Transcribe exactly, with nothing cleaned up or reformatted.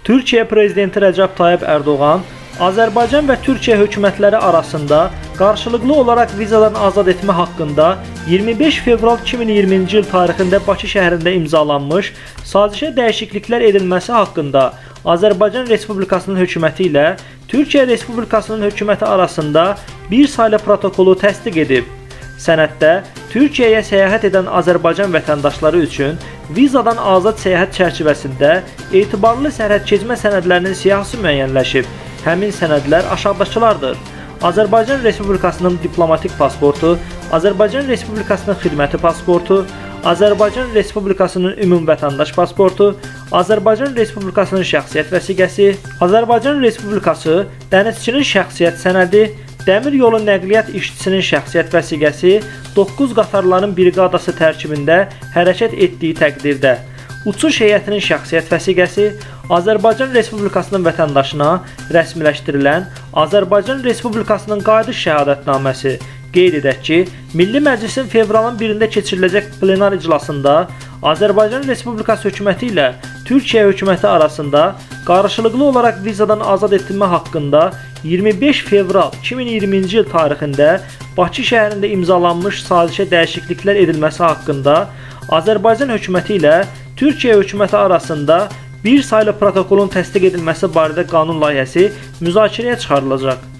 Türkiyə Prezidenti Rəcəb Tayyip Ərdoğan Azərbaycan və Türkiyə hökumətləri arasında qarşılıqlı olaraq vizadan azad etmə haqqında iyirmi beş fevral iki min iyirminci il tarixində Bakı şəhərində imzalanmış sazişə dəyişikliklər edilməsi haqqında Azərbaycan Respublikasının hökuməti ilə Türkiyə Respublikasının hökuməti arasında bir saylı protokolu təsdiq edib. Sənəddə Türkiyəyə səyahət edən Azərbaycan vətəndaşları üçün vizadan azad səyahət çərçivəsində etibarlı sərhəd keçmə sənədlərinin siyahısı müəyyənləşib. Həmin sənədlər aşağıdakılardır: Azərbaycan Respublikasının diplomatik pasportu, Azərbaycan Respublikasının xidməti pasportu, Azərbaycan Respublikasının ümumvətəndaş pasportu, Azərbaycan Respublikasının şəxsiyyət vəsiqəsi, Azərbaycan Respublikası dənizçinin şəxsiyyət sənədi, dəmir yolu nəqliyyat işçisinin şəxsiyyət vəsiqəsi doqquz qatarların briqadası tərkibində hərəkət etdiyi təqdirdə, uçuş heyətinin şəxsiyyət vəsiqəsi, Azərbaycan Respublikasının vətəndaşına rəsmiləşdirilən Azərbaycan Respublikasının qayıdış şəhadətnaməsi. Qeyd edək ki, Milli Məclisin fevralın birində keçiriləcək plenar iclasında Azərbaycan Respublikası hökuməti ilə Türkiyə hökuməti arasında qarşılıqlı olaraq vizadan azad etmə haqqında iyirmi beş fevral iki min iyirminci il tarixində Bakı şəhərində imzalanmış sazişə dəyişikliklər edilməsi haqqında Azərbaycan hökuməti ilə Türkiyə hökuməti arasında bir saylı protokolun təsdiq edilməsi barədə qanun layihəsi müzakirəyə çıxarılacaq.